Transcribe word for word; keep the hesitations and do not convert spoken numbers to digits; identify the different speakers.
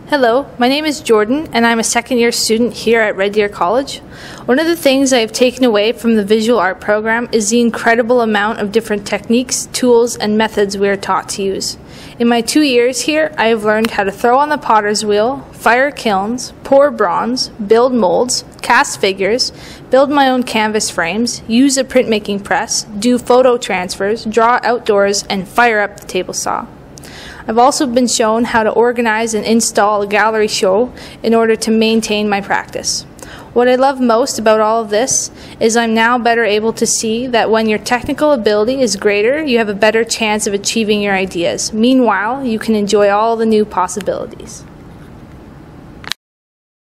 Speaker 1: Hello, my name is Jordan and I'm a second year student here at Red Deer College. One of the things I have taken away from the visual art program is the incredible amount of different techniques, tools, and methods we are taught to use. In my two years here, I have learned how to throw on the potter's wheel, fire kilns, pour bronze, build molds, cast figures, build my own canvas frames, use a printmaking press, do photo transfers, draw outdoors, and fire up the table saw. I've also been shown how to organize and install a gallery show in order to maintain my practice. What I love most about all of this is I'm now better able to see that when your technical ability is greater, you have a better chance of achieving your ideas. Meanwhile, you can enjoy all the new possibilities.